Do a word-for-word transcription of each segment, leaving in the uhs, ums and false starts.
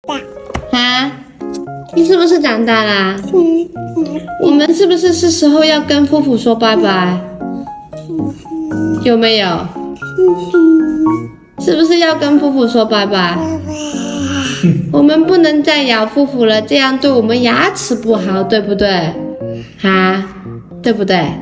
啊？你是不是长大啦？我们是不是是时候要跟夫妇说拜拜？有没有？是不是要跟夫妇说拜拜？我们不能再咬夫妇了，这样对我们牙齿不好，对不对？啊，对不对？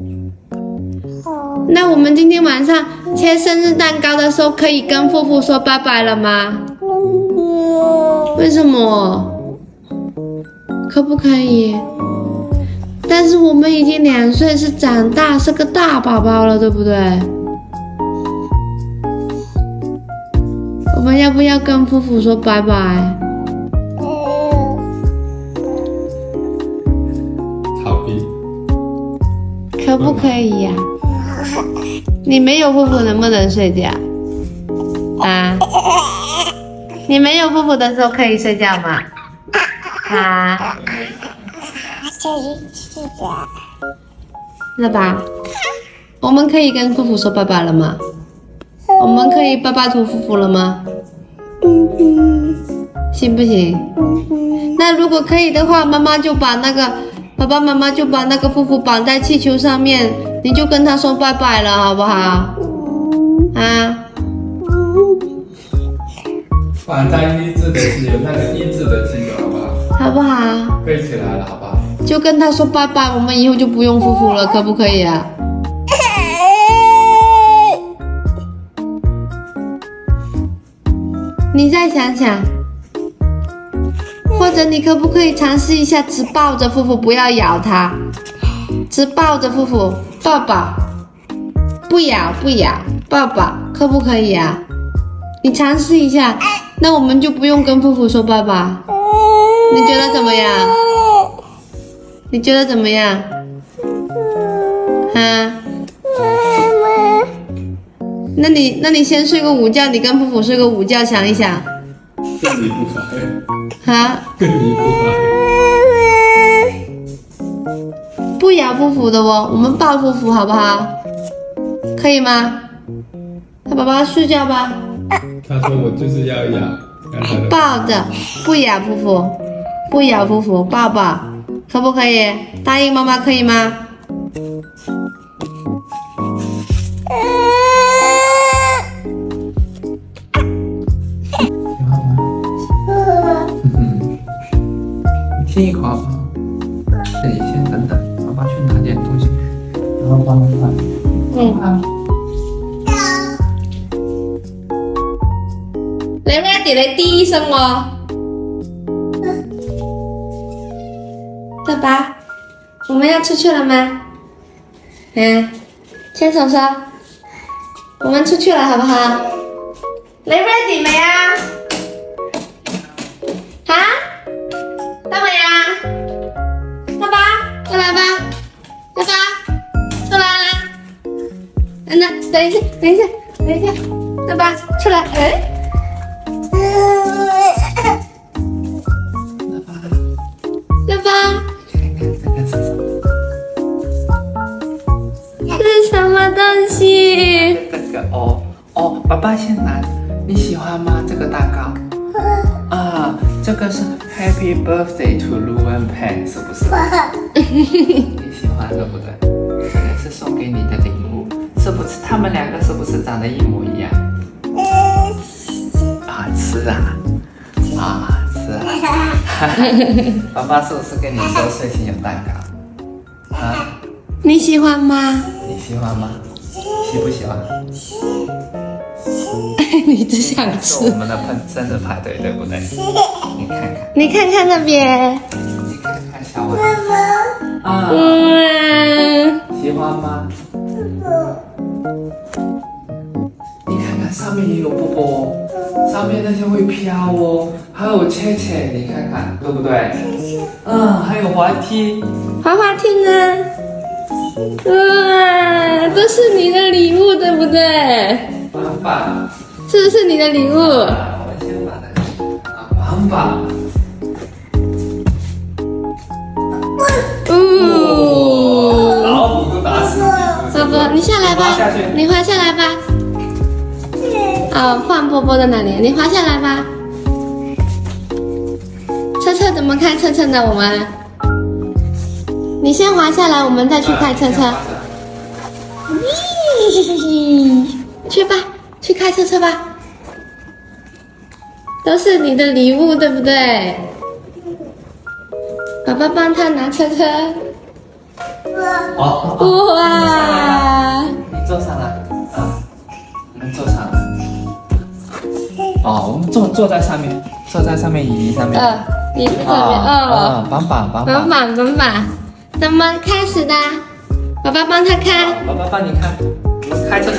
那我们今天晚上切生日蛋糕的时候，可以跟夫妇说拜拜了吗？为什么？可不可以？但是我们已经两岁，是长大，是个大宝宝了，对不对？我们要不要跟夫妇说拜拜？ 逃避。 可不可以呀、啊？你没有夫妇能不能睡觉？啊？你没有夫妇的时候可以睡觉吗？啊？是吧？我们可以跟夫妇说拜拜了吗？我们可以拜拜图夫妇了吗？行不行？那如果可以的话，妈妈就把那个爸爸妈妈就把那个夫妇绑在气球上面，你就跟他说拜拜了，好不好？啊？ 绑在益智的是有那个益智的记得好不好？ 好不好？ 背起来了好不好？ 就跟他说拜拜，我们以后就不用夫妇了，可不可以啊？你再想想，或者你可不可以尝试一下，只抱着夫妇，不要咬他，只抱着夫妇，抱抱，不咬不咬，抱抱，可不可以啊？你尝试一下，那我们就不用跟夫妇说拜拜，你觉得怎么样？你觉得怎么样？啊？那你那你先睡个午觉，你跟夫妇睡个午觉，想一想。 跟你不来。 啊？ 跟你不来。 不咬夫妇的哦，我们抱夫妇好不好？可以吗？那宝宝睡觉吧。 他说我就是要咬。 抱着，不咬夫妇，不咬夫妇，抱抱，可不可以？答应妈妈可以吗？ 亲一口好不好？这里先等等，妈妈去拿点东西，然后帮妈妈。嗯。好。 你 ready 你第一聲喎，爸爸，我們要出去了嗎？嗯，牽手說，我們出去了好不好？你 ready 未啊？啊？得未啊？爸爸，過來吧，爸爸，出來啦！等等，等一下，等一下，等一下，爸爸出來，哎。爸爸，这是什么东西？ 这个哦哦，爸爸先拿，你喜欢吗？这个蛋糕？啊，这个是 Happy Birthday to Luan Pan， 是不是？你喜欢对不对？这个是送给你的礼物，是不是？他们两个是不是长得一模一样？啊，吃啊，啊，吃啊！爸爸是不是跟你说睡前有蛋糕？啊？ 你喜欢吗？ 你喜欢吗？喜不喜欢？ 你只想吃。 我们的喷生日派对，对不对？你看看。 你看看那边。 你看看小碗。啊。 嗯。 喜欢吗？你看看上面也有波波，上面那些会飘哦，还有切切，你看看对不对？嗯，还有滑梯。 滑滑梯呢？哇，都是你的礼物，对不对？ 棒棒。 是不是你的礼物？ 啊，我们先把它啊，棒棒。 哦。 老虎都打死你。 波波，你下来吧，你滑下来吧。哦，换波波的那里，你滑下来吧。 么开车车呢？我们，你先滑下来，我们再去开车车。咦，去吧，去开车车吧。都是你的礼物，对不对？爸爸帮他拿车车。 哦， 哇！ 你坐上来，啊，我们坐上来。哦，我们坐坐在上面，坐在上面椅子上面。 呃，椅子上面哦。 绑绑绑绑绑绑绑，怎么开始的？爸爸帮他开。 爸爸帮你开，开车车。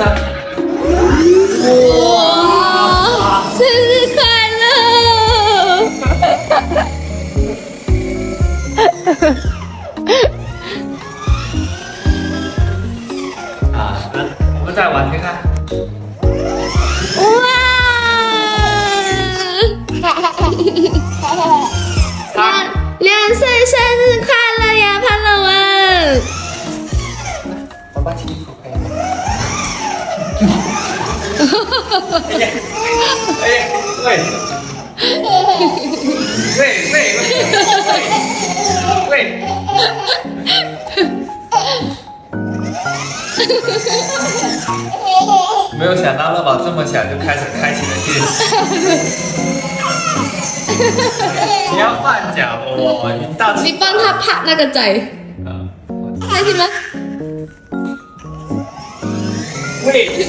哇！生日快乐！ 啊，我们再玩看看。 哇！两两岁生日快乐呀，潘乐文！ 爸爸亲一口可以吗？哎呀，哎呀，喂，喂喂喂喂。没有想到乐宝这么小就开始开启了电视。你要换脚哦，你到底你帮他拍那个仔，开心吗？ 喂！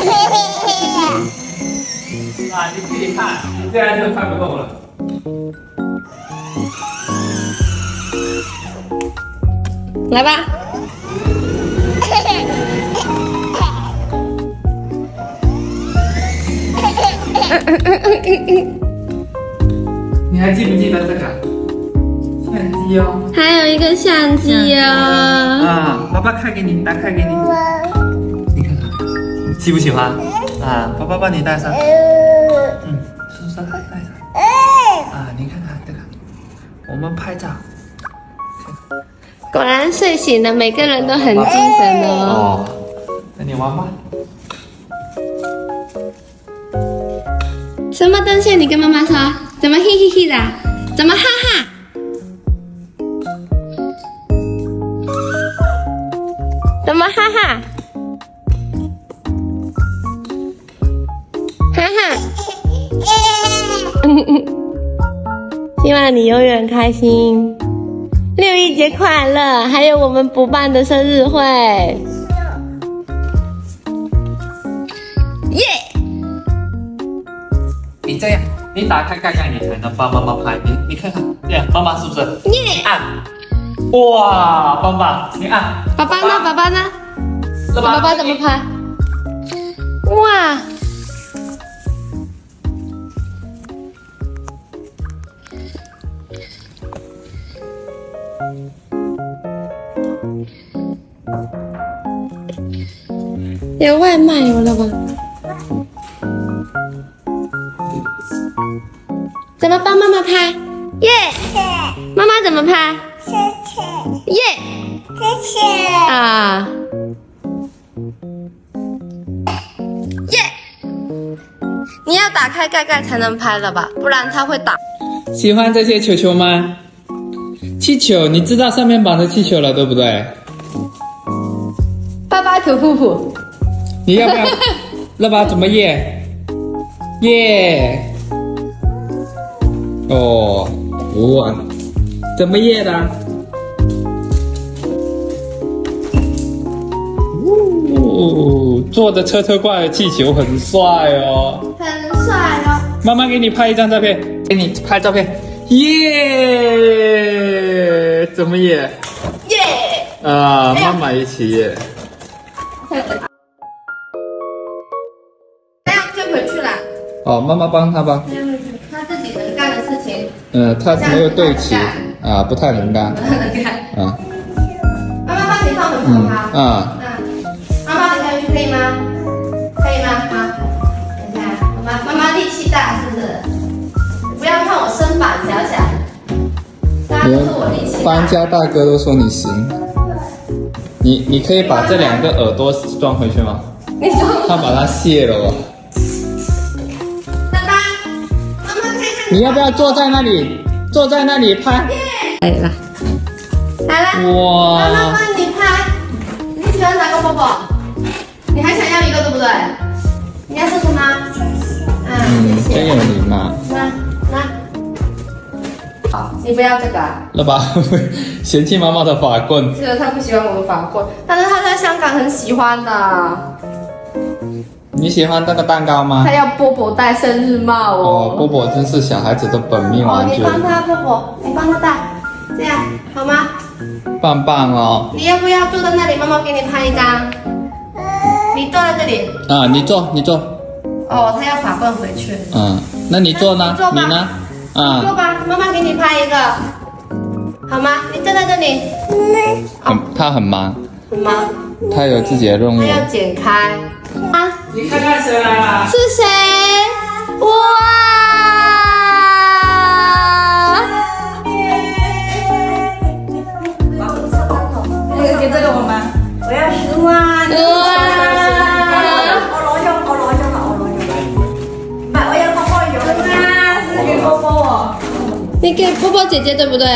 啊，你自己看，你这样就看不动了。 来吧。 你还记不记得这个相机哦？ 还有一个相机哦。 啊，爸爸开给你，打开给你。你看看，喜不喜欢？啊，爸爸帮你戴上。嗯，叔叔戴上。啊，你看看这个，我们拍照。 果然睡醒了，每个人都很精神哦。 哦，那你玩吧。 什么东西？你跟妈妈说，怎么嘿嘿嘿的？怎么哈哈？怎么哈哈？哈哈！希望你永远开心。六一节快乐！还有我们补办的生日会。耶！ 你这样，你打开盖盖，你才能帮妈妈拍。你你看看，这样妈妈是不是？ 耶！ 按。哇，棒棒，你按。 爸爸呢？爸爸呢？爸爸怎么拍？哇！有外卖有了吧？怎么帮妈妈拍？耶！妈妈怎么拍？耶！啊！耶！你要打开盖盖才能拍了吧？不然它会打。 喜欢这些球球吗？气球，你知道上面绑的气球了，对不对？ 爸爸土夫妇， 你要不要？乐宝怎么耶？耶！哦，哇，怎么耶的？哦，坐着车车挂的气球很帅哦。 很帅哦。 妈妈给你拍一张照片，给你拍照片。耶！怎么耶？ 耶！ 啊，妈妈一起耶。 这样就回去了。 哦，妈妈帮他吧。 他自己能干的事情。 嗯，他没有对齐啊，不太能干。 不太能干。 啊。 妈妈帮你放回去好。 啊。 嗯。妈妈等下回去可以吗？可以吗？好。等一下，妈妈妈妈力气大是不是？不要看我身板小小，大家都说我力气大。 搬家大哥都说你行。你你可以把这两个耳朵装回去吗？ 你说。 他把它卸了哦。 爸爸，妈妈看看。 你要不要坐在那里？坐在那里拍？ 耶！ 来了，来了， 哇！ 妈妈帮你拍。你喜欢哪个宝宝？你还想要一个对不对？你要这个吗？嗯， 嗯， 谢谢。 真有礼貌。 那那，好，你不要这个啊。 那爸嫌弃妈妈的法棍。 是的，他不喜欢我的法棍，但是他在香港很喜欢的。 你喜欢这个蛋糕吗他？要波波戴生日帽哦。 哦，波波真是小孩子的本命哦， 玩具， 你帮他波波，你帮他戴，这样好吗？ 棒棒哦。 你要不要坐在那里？妈妈给你拍一张。你坐在这里。 啊，你坐，你坐。 哦，他要法棍回去。 嗯，那你坐呢？ 你坐吧你呢？ 坐啊， 吧，妈妈给你拍一个，好吗？你站在这里。 很，他很忙， 很忙， 他有自己的任务他。要剪开。啊， 你看看谁来了？ 是谁？哇！ 那个给这个我吗？我要十萬。 哇！ 我攞咗，我攞咗啦，我攞咗啦。唔係，我有個開咗啦，是給波波哦。 你给波波姐姐对不对？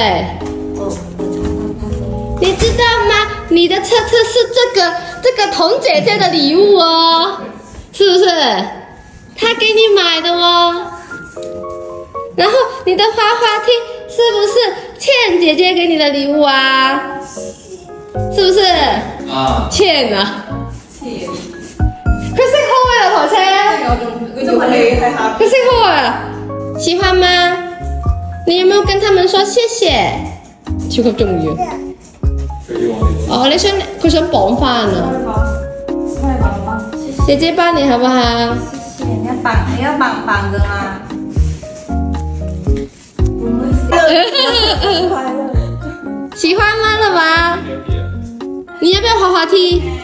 你知道吗？你的车车是这个这个童姐姐的礼物哦，是不是？她给你买的哦。然后你的滑滑梯是不是倩姐姐给你的礼物啊？是不是？ 啊， 倩啊。佢識開啊台車， 佢仲係你睇下。 佢識開啊，喜歡嗎？你有沒有跟他們說謝謝？超級重要。哦，你想佢想綁翻啊？姐姐幫你好不好？ 謝謝，你要綁，你要綁綁着嗎？ 喜歡嗎，了吧？你要不要滑滑梯？